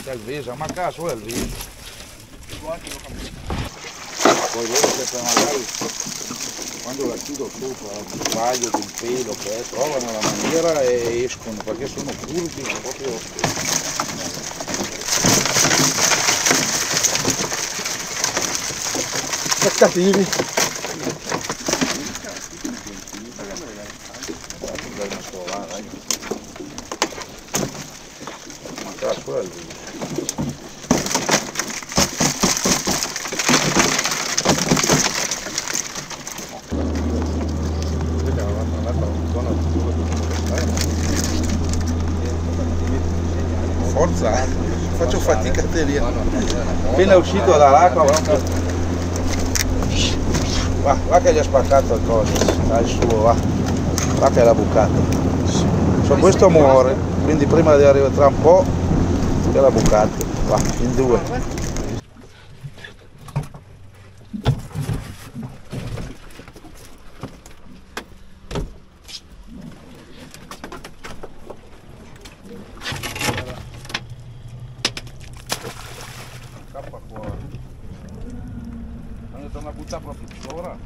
È il viso, ma caso è il viso. Poi loro sempre magari quando la chiudo sopra un paio di un pelo che trovano la maniera e escono perché sono curvi proprio. Cattivi. Ma caso è il viso. Forza, faccio fatica a tenere. Appena uscito dall'acqua, va che gli ha spaccato il coso, il suo, va che l'ha bucato. So, questo muore, quindi prima di arrivare tra un po' che l'ha bucato, va, in due. Scappa fuori. Hanno tornato a buttare proprio sopra.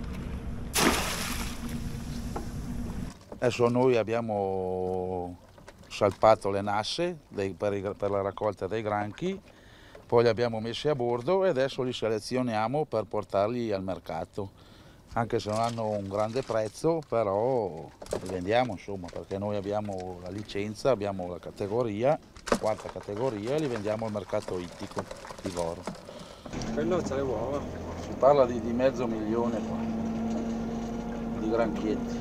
Adesso noi abbiamo salpato le nasse per la raccolta dei granchi, poi li abbiamo messi a bordo e adesso li selezioniamo per portarli al mercato. Anche se non hanno un grande prezzo, però li vendiamo insomma, perché noi abbiamo la licenza, abbiamo la categoria, quarta categoria, e li vendiamo al mercato ittico di Goro. Quello c'ha le uova. Si parla di mezzo milione qua, di granchietti.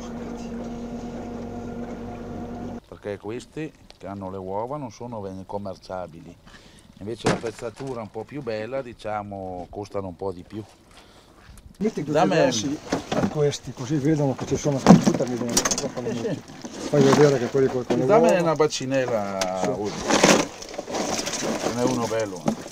Perché questi che hanno le uova non sono commerciabili, invece la pezzatura un po' più bella, diciamo, costano un po' di più. Metti due diversi a questi, così vedono che ci sono buttami dentro. Fai vedere che quelli con le uova. Dammi una bacinella, sì. Ce n'è uno bello.